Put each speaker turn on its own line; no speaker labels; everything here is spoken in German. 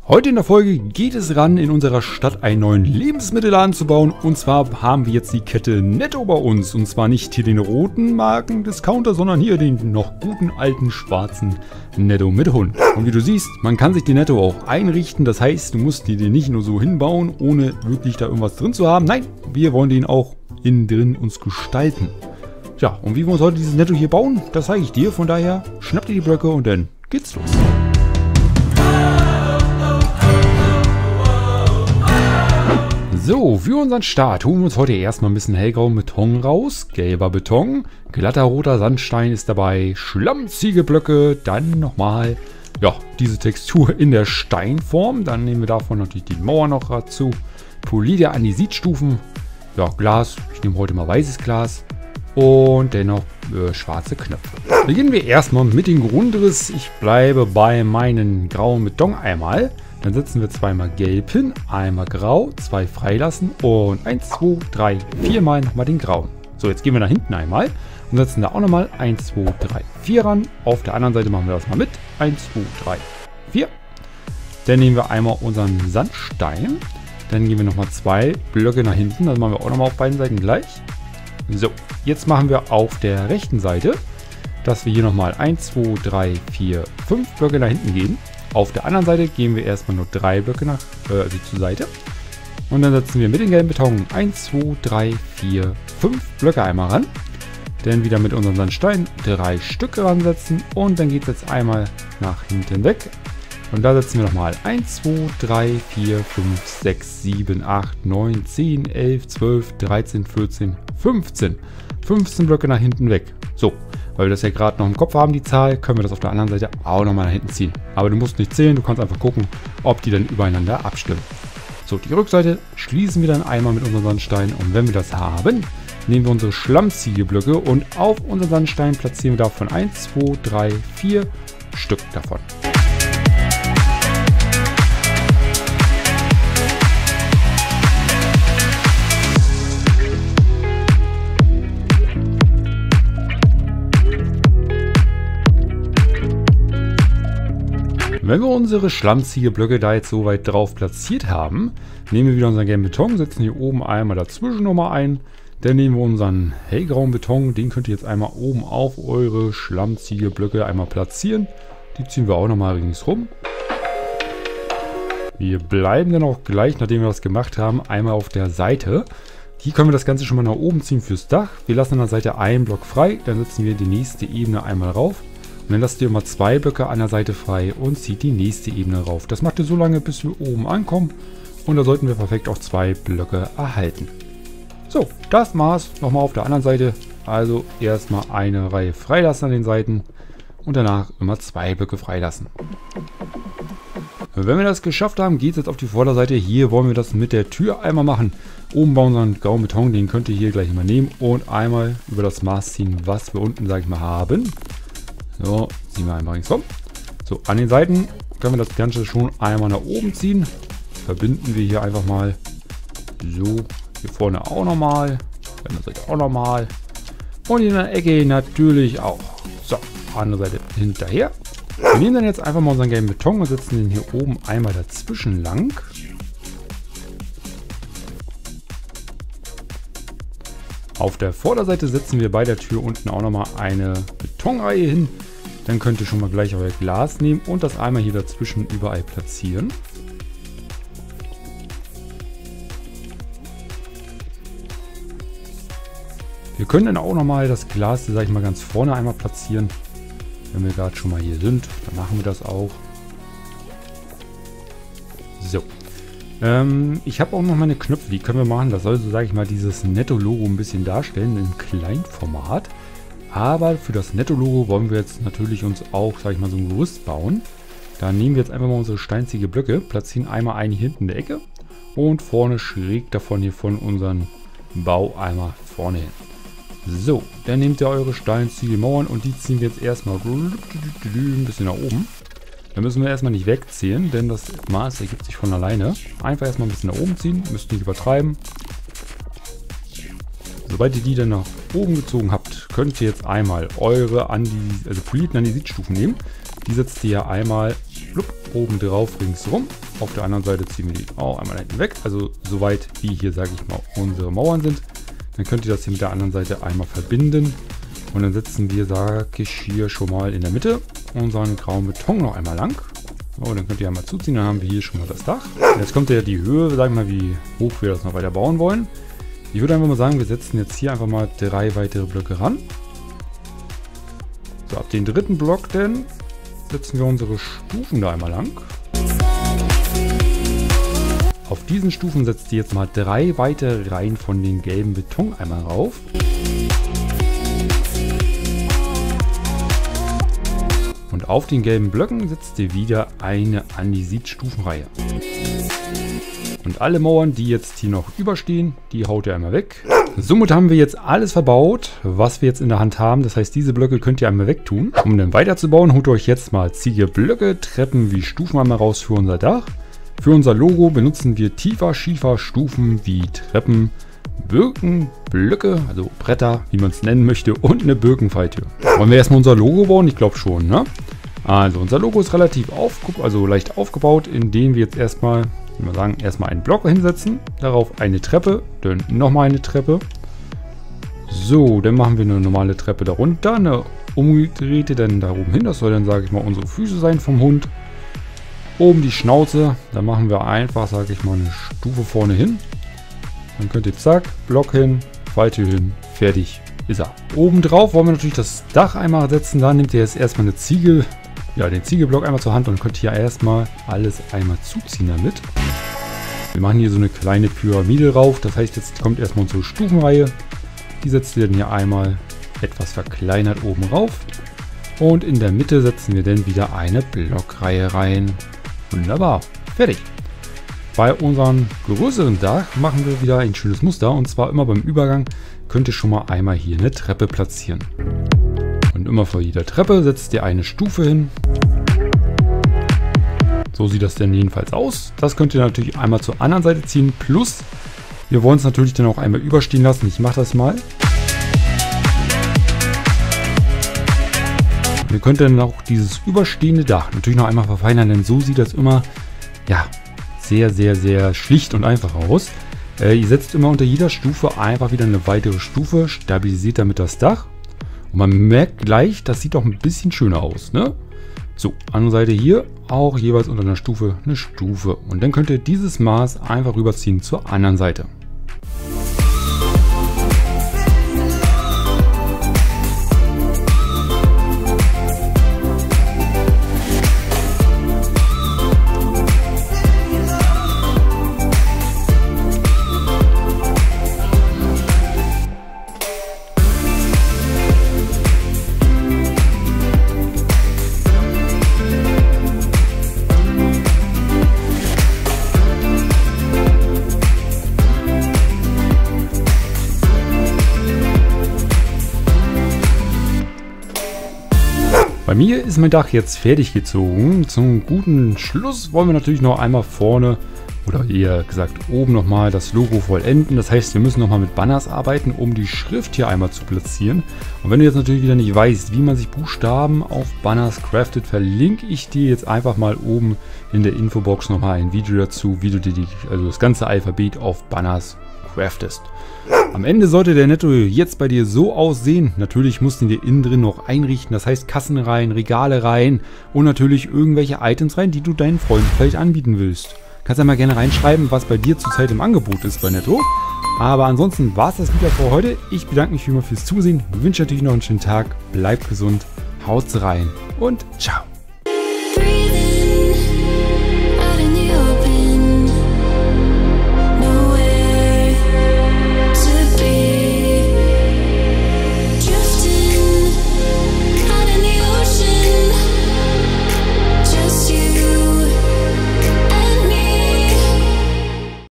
Heute in der Folge geht es ran, in unserer Stadt einen neuen Lebensmittelladen zu bauen. Und zwar haben wir jetzt die Kette Netto bei uns. Und zwar nicht hier den roten Marken-Discounter, sondern hier den noch guten alten schwarzen Netto mit Hund. Und wie du siehst, man kann sich den Netto auch einrichten. Das heißt, du musst den nicht nur so hinbauen, ohne wirklich da irgendwas drin zu haben. Nein, wir wollen den auch innen drin uns gestalten. Ja, und wie wir uns heute dieses Netto hier bauen, das zeige ich dir. Von daher, schnapp dir die Blöcke und dann geht's los. So, für unseren Start holen wir uns heute erstmal ein bisschen hellgrauen Beton raus. Gelber Beton, glatter roter Sandstein ist dabei, Schlammziegelblöcke, dann nochmal, ja, diese Textur in der Steinform. Dann nehmen wir davon natürlich die Mauer noch dazu. Polierte Andesitstufen, ja, Glas, ich nehme heute mal weißes Glas. Und dennoch schwarze Knöpfe. Beginnen wir erstmal mit dem Grundriss. Ich bleibe bei meinen grauen Beton einmal. Dann setzen wir zweimal gelb hin, einmal grau, zwei freilassen und 1, 2, 3, 4 Mal nochmal den grauen. So, jetzt gehen wir nach hinten einmal und setzen da auch nochmal 1, 2, 3, 4 ran. Auf der anderen Seite machen wir das mal mit. 1, 2, 3, 4. Dann nehmen wir einmal unseren Sandstein. Dann gehen wir nochmal 2 Blöcke nach hinten. Das machen wir auch nochmal auf beiden Seiten gleich. So, jetzt machen wir auf der rechten Seite, dass wir hier nochmal 1, 2, 3, 4, 5 Blöcke nach hinten gehen. Auf der anderen Seite gehen wir erstmal nur 3 Blöcke also zur Seite. Und dann setzen wir mit dem gelben Beton 1, 2, 3, 4, 5 Blöcke einmal ran. Dann wieder mit unserem Sandstein 3 Stücke ransetzen. Und dann geht es jetzt einmal nach hinten weg. Und da setzen wir nochmal 1, 2, 3, 4, 5, 6, 7, 8, 9, 10, 11, 12, 13, 14, 15. 15 Blöcke nach hinten weg. So, weil wir das ja gerade noch im Kopf haben, die Zahl, können wir das auf der anderen Seite auch nochmal nach hinten ziehen. Aber du musst nicht zählen, du kannst einfach gucken, ob die dann übereinander abstimmen. So, die Rückseite schließen wir dann einmal mit unserem Sandstein. Und wenn wir das haben, nehmen wir unsere Schlammziegelblöcke und auf unseren Sandstein platzieren wir davon 1, 2, 3, 4 Stück davon. Wenn wir unsere Schlammziegelblöcke da jetzt so weit drauf platziert haben, nehmen wir wieder unseren gelben Beton, setzen hier oben einmal dazwischen nochmal ein. Dann nehmen wir unseren hellgrauen Beton, den könnt ihr jetzt einmal oben auf eure Schlammziegelblöcke einmal platzieren. Die ziehen wir auch nochmal ringsrum. Wir bleiben dann auch gleich, nachdem wir das gemacht haben, einmal auf der Seite. Hier können wir das Ganze schon mal nach oben ziehen fürs Dach. Wir lassen an der Seite einen Block frei, dann setzen wir die nächste Ebene einmal rauf. Und dann lasst ihr immer 2 Blöcke an der Seite frei und zieht die nächste Ebene rauf. Das macht ihr so lange, bis wir oben ankommen. Und da sollten wir perfekt auch 2 Blöcke erhalten. So, das Maß nochmal auf der anderen Seite. Also erstmal eine Reihe freilassen an den Seiten und danach immer 2 Blöcke freilassen. Wenn wir das geschafft haben, geht es jetzt auf die Vorderseite. Hier wollen wir das mit der Tür einmal machen. Oben bei unserem grauen Beton, den könnt ihr hier gleich mal nehmen und einmal über das Maß ziehen, was wir unten, sage ich mal, haben. So, ziehen wir einmal ringsum. So, an den Seiten können wir das Ganze schon einmal nach oben ziehen. Verbinden wir hier einfach mal. So, hier vorne auch nochmal. An der Seite auch nochmal. Und in der Ecke natürlich auch. So, andere Seite hinterher. Wir nehmen dann jetzt einfach mal unseren gelben Beton und setzen den hier oben einmal dazwischen lang. Auf der Vorderseite setzen wir bei der Tür unten auch nochmal eine Betonreihe hin. Dann könnt ihr schon mal gleich euer Glas nehmen und das einmal hier dazwischen überall platzieren. Wir können dann auch nochmal das Glas, sag ich mal, ganz vorne einmal platzieren. Wenn wir gerade schon mal hier sind, dann machen wir das auch. So. Ich habe auch noch meine Knöpfe, die können wir machen. Das soll so, sage ich mal, dieses Netto-Logo ein bisschen darstellen im Kleinformat. Aber für das Netto-Logo wollen wir jetzt natürlich uns auch, sage ich mal, so ein Gerüst bauen. Da nehmen wir jetzt einfach mal unsere Steinziegelblöcke, platzieren einmal einen hier hinten in der Ecke und vorne schräg davon hier von unserem Bau einmal vorne hin. So, dann nehmt ihr eure Steinziegelmauern und die ziehen wir jetzt erstmal ein bisschen nach oben. Da müssen wir erstmal nicht wegziehen, denn das Maß ergibt sich von alleine. Einfach erstmal ein bisschen nach oben ziehen, müsst nicht übertreiben. Sobald ihr die dann nach oben gezogen habt, könnt ihr jetzt einmal eure polierten Andesitstufen nehmen. Die setzt ihr einmal oben drauf ringsrum. Auf der anderen Seite ziehen wir die auch einmal hinten weg. Also soweit wie hier, sage ich mal, unsere Mauern sind. Dann könnt ihr das hier mit der anderen Seite einmal verbinden. Und dann setzen wir, sage ich, hier schon mal in der Mitte unseren grauen Beton noch einmal lang. So, dann könnt ihr einmal zuziehen, dann haben wir hier schon mal das Dach. Jetzt kommt ja die Höhe, sagen wir mal, wie hoch wir das noch weiter bauen wollen. Ich würde einfach mal sagen, wir setzen jetzt hier einfach mal 3 weitere Blöcke ran. So, ab den dritten Block dann setzen wir unsere Stufen da einmal lang. Auf diesen Stufen setzt ihr jetzt mal 3 weitere Reihen von den gelben Beton einmal rauf. Und auf den gelben Blöcken setzt ihr wieder eine Andesit-Stufenreihe. Und alle Mauern, die jetzt hier noch überstehen, die haut ihr einmal weg. Somit haben wir jetzt alles verbaut, was wir jetzt in der Hand haben. Das heißt, diese Blöcke könnt ihr einmal wegtun. Um dann weiterzubauen, holt euch jetzt mal Ziegelblöcke, Treppen wie Stufen einmal raus für unser Dach. Für unser Logo benutzen wir tiefer, schiefer Stufen wie Treppen, Birkenblöcke, also Bretter, wie man es nennen möchte, und eine Birkenfalltür. Wollen wir erstmal unser Logo bauen? Ich glaube schon, ne? Also unser Logo ist relativ leicht aufgebaut, indem wir jetzt erstmal, ich würde sagen, erstmal einen Block hinsetzen, darauf eine Treppe, dann nochmal eine Treppe. So, dann machen wir eine normale Treppe darunter, eine umgedrehte dann da oben hin, das soll dann, sage ich mal, unsere Füße sein vom Hund. Oben die Schnauze, dann machen wir einfach, sage ich mal, eine Stufe vorne hin. Dann könnt ihr zack, Block hin, Falltür hin, fertig ist er. Oben drauf wollen wir natürlich das Dach einmal setzen, da nehmt ihr jetzt erstmal eine Ziegel, den Ziegelblock einmal zur Hand und könnt hier erstmal alles einmal zuziehen damit. Wir machen hier so eine kleine Pyramide rauf, das heißt, jetzt kommt erstmal unsere Stufenreihe. Die setzt ihr dann hier einmal etwas verkleinert oben rauf. Und in der Mitte setzen wir dann wieder eine Blockreihe rein. Wunderbar, fertig. Bei unserem größeren Dach machen wir wieder ein schönes Muster, und zwar immer beim Übergang könnt ihr schon mal einmal hier eine Treppe platzieren. Und immer vor jeder Treppe setzt ihr eine Stufe hin. So sieht das dann jedenfalls aus. Das könnt ihr natürlich einmal zur anderen Seite ziehen. Plus, wir wollen es natürlich dann auch einmal überstehen lassen. Ich mache das mal. Ihr könnt dann auch dieses überstehende Dach natürlich noch einmal verfeinern, denn so sieht das immer, ja, sehr, sehr, sehr schlicht und einfach aus. Ihr setzt immer unter jeder Stufe einfach wieder eine weitere Stufe, stabilisiert damit das Dach. Und man merkt gleich, das sieht doch ein bisschen schöner aus, ne? So, andere Seite hier auch jeweils unter einer Stufe eine Stufe. Und dann könnt ihr dieses Maß einfach rüberziehen zur anderen Seite. Bei mir ist mein Dach jetzt fertig gezogen. Zum guten Schluss wollen wir natürlich noch einmal vorne, oder eher gesagt oben nochmal das Logo vollenden. Das heißt, wir müssen nochmal mit Banners arbeiten, um die Schrift hier einmal zu platzieren. Und wenn du jetzt natürlich wieder nicht weißt, wie man sich Buchstaben auf Banners craftet, verlinke ich dir jetzt einfach mal oben in der Infobox nochmal ein Video dazu, wie du dir das ganze Alphabet auf Banners craftest. Am Ende sollte der Netto jetzt bei dir so aussehen. Natürlich musst du ihn dir innen drin noch einrichten. Das heißt Kassen rein, Regale rein und natürlich irgendwelche Items rein, die du deinen Freunden vielleicht anbieten willst. Kannst ja mal gerne reinschreiben, was bei dir zurzeit im Angebot ist bei Netto. Aber ansonsten war es das wieder für heute. Ich bedanke mich wie immer fürs Zusehen. Wünsche natürlich noch einen schönen Tag. Bleibt gesund, haut's rein und ciao.